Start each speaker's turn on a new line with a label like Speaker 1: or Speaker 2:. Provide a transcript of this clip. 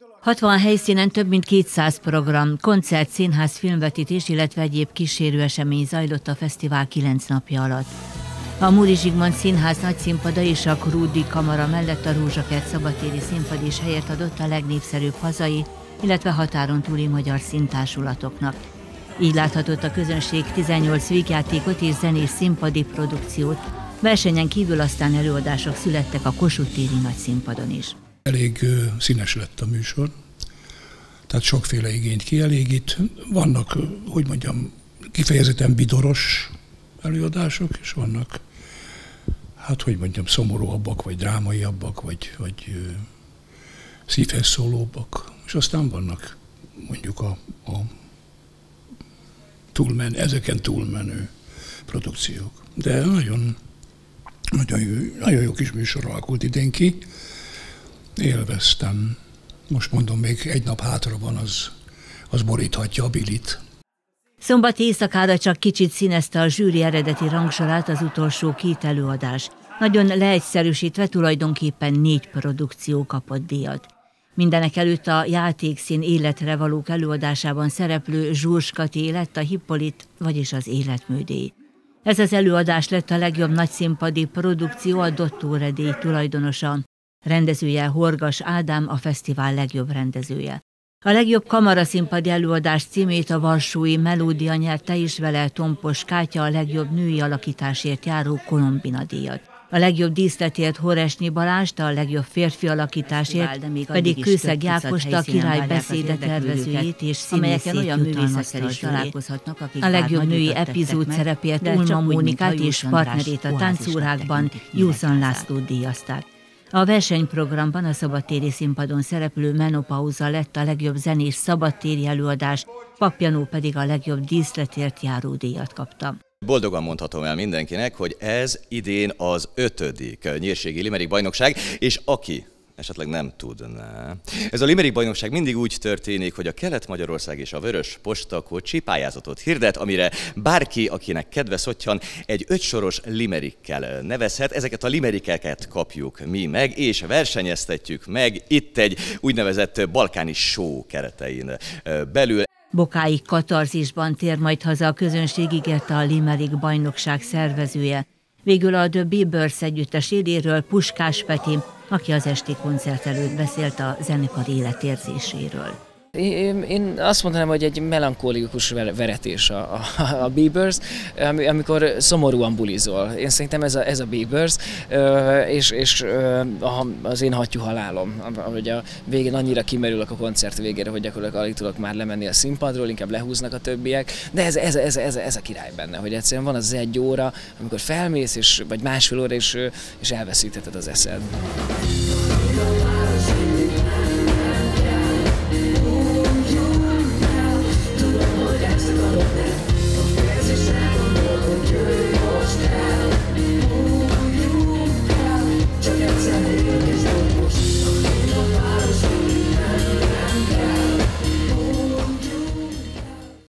Speaker 1: 60 helyszínen több mint 200 program, koncert, színház, filmvetítés, illetve egyéb kísérő esemény zajlott a fesztivál 9 napja alatt. A Múri Zsigmond Színház nagyszínpada és a Krúdi Kamara mellett a Rózsakert szabadtéri színpad is helyet adott a legnépszerűbb hazai, illetve határon túli magyar színtársulatoknak. Így láthatott a közönség 18 vígjátékot és zenés színpadi produkciót. Versenyen kívül aztán előadások születtek a Kossuth téri nagyszínpadon is.
Speaker 2: Elég színes lett a műsor, tehát sokféle igényt kielégít. Vannak, hogy mondjam, kifejezetten bidoros előadások, és vannak, hát hogy mondjam, szomorúabbak, vagy drámaiabbak, vagy szívhez szólóbbak. És aztán vannak mondjuk ezeken túlmenő produkciók. De nagyon jó kis műsor alakult idén ki. Élveztem. Most mondom, még egy nap hátra van, az boríthatja a bilit.
Speaker 1: Szombat éjszakára csak kicsit színezte a zsűri eredeti rangsorát az utolsó 2 előadás. Nagyon leegyszerűsítve tulajdonképpen 4 produkció kapott díjat. Mindenek előtt a Játékszín életre valók előadásában szereplő Zsurskati lett a Hippolit, vagyis az életműdíj. Ez az előadás lett a legjobb nagyszínpadi produkció, a Dottóre-díj tulajdonosa. Rendezője Horgas Ádám, a fesztivál legjobb rendezője. A legjobb kamaraszínpadi előadás címét a Varsói Melódia nyerte, és vele Tompos Kátya a legjobb női alakításért járó Kolombina díjat. A legjobb díszletért Horesnyi Balást, a legjobb férfi alakításért pedig Kőszeg Jákost, a Király beszéde tervezőjét és színészét olyan művészekkel is találkozhatnak, akik a legjobb női epizód szerepért Ulma Mónikát és partnerét a táncórákban Józan Lászlót díjazták. A versenyprogramban a szabadtéri színpadon szereplő Menopauza lett a legjobb zenés szabadtéri előadás, Papjanó pedig a legjobb díszletért járó díjat kapta.
Speaker 3: Boldogan mondhatom el mindenkinek, hogy ez idén az 5. nyírségi Limerick bajnokság, és aki esetleg nem tudná. Ez a Limerick bajnokság mindig úgy történik, hogy a Kelet-Magyarország és a Vörös Posta kocsi pályázatot hirdet, amire bárki, akinek kedve szottyan, egy 5 soros limerickkel nevezhet. Ezeket a limerickeket kapjuk mi meg, és versenyeztetjük meg itt egy úgynevezett balkáni show keretein belül.
Speaker 1: Bokáig katarzisban tér majd haza a közönség, ígérte a Limerick bajnokság szervezője. Végül a The Beavers együttes éléről Puskás Peti, aki az esti koncert előtt beszélt a zenekar életérzéséről.
Speaker 4: Én azt mondanám, hogy egy melankólikus veretés a Beavers, amikor szomorúan bulizol. Én szerintem ez a Beavers, és az én hattyú halálom, hogy a végén annyira kimerülök a koncert végére, hogy gyakorlatilag alig tudok már lemenni a színpadról, inkább lehúznak a többiek, de ez a király benne, hogy egyszerűen van az 1 óra, amikor felmész, vagy másfél óra, és elveszítheted az eszed.